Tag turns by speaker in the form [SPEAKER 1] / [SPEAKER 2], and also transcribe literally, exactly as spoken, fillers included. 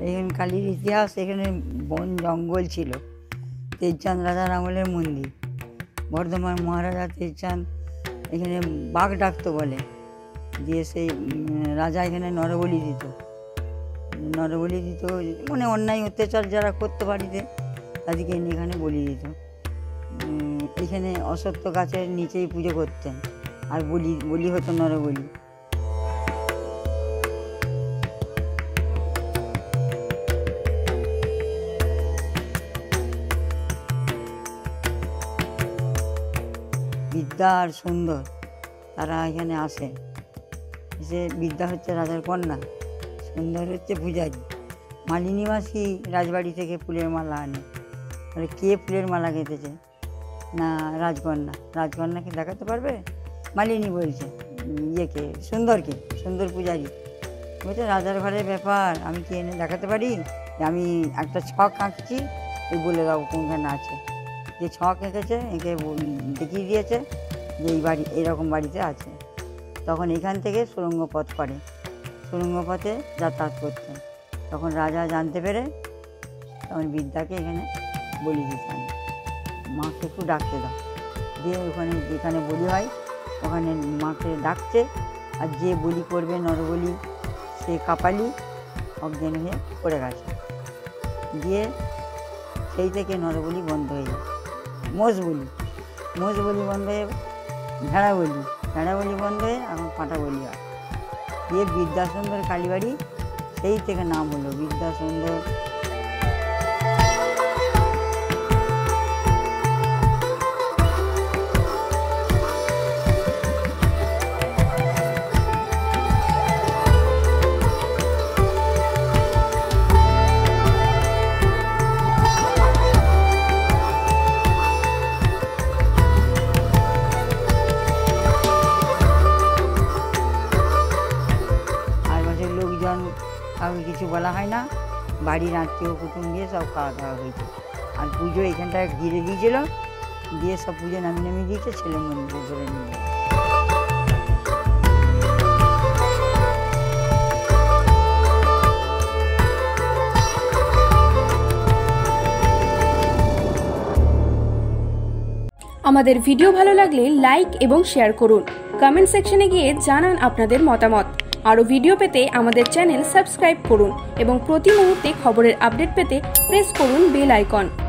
[SPEAKER 1] এখানে কালীর ইতিহাস, এখানে বন জঙ্গল ছিল। তেজচাঁদ রাজার আমলের মন্দির। বর্ধমান মহারাজা তেজচাঁদ এখানে বাঘ ডাকতো বলে, দিয়ে সেই রাজা এখানে নরবলি দিত নরবলি দিত মানে অন্যায় অত্যাচার যারা করতে বাড়িতে তাদেরকে এনে এখানে বলি দিত। এখানে অশ্বত্থ গাছের নিচেই পুজো করতেন, আর বলি বলি হতো নরবলি। বিদ্যা আর সুন্দর তারা এখানে আসে। এসে বিদ্যা হচ্ছে রাজার কন্যা, সুন্দর হচ্ছে পূজারি। মালিনী মাসি রাজবাড়ি থেকে ফুলের মালা আনে। মানে কে ফুলের মালা গেঁথেছে? না রাজকন্যা। রাজকন্যাকে দেখাতে পারবে? মালিনী বলছে ইয়েকে, সুন্দরকে, সুন্দর পূজারি বলছে রাজার ঘরের ব্যাপার, আমি কি এনে দেখাতে পারি? আমি একটা ছক আঁকছি, এই বলে দাও কোনখানে আছে। যে ছক এঁকেছে এঁকে দেখিয়ে দিয়েছে যে এই বাড়ি এরকম বাড়িতে আছে। তখন এখান থেকে সুড়ঙ্গ পথ করে, সুড়ঙ্গ পথে যাতায়াত করতেন। তখন রাজা জানতে পেরে তখন বিদ্যাকে এখানে বলি দিতেন, মাকে একটু ডাকতে দাও। দিয়ে ওখানে যেখানে বলি হয় ওখানে মাকে ডাকছে, আর যে বলি করবে নরবলি সে কাপালি অজ্ঞান হয়ে পড়ে গেছে। দিয়ে সেই থেকে নরবলি বন্ধ হয়ে যায়। মোষ বলি মোষ বলি বন্ধ হয়ে ভেড়া বলি ভেড়া বলি বন্ধ হয়ে এখন পাঁঠা বলি হয়। দিয়ে বিদ্যাসুন্দর কালীবাড়ি সেই থেকে নাম হলো বিদ্যাসুন্দর। কাউকে কিছু বলা হয় না, বাড়ির আত্মীয় কুটুম দিয়ে সব খাওয়া দাওয়া হয়েছে। আর পুজো এখানটায় ঘিরে দিয়েছিল, দিয়ে সব পুজো নামিয়ে নামিয়ে দিয়েছে, ছেলে মন্দিরে ধরে নিয়ে।
[SPEAKER 2] আমাদের ভিডিও ভালো লাগলে লাইক এবং শেয়ার করুন। কমেন্ট সেকশনে গিয়ে জানান আপনাদের মতামত। আরও ভিডিও পেতে আমাদের চ্যানেল সাবস্ক্রাইব করুন এবং প্রতি মুহূর্তে খবরের আপডেট পেতে প্রেস করুন বেল আইকন।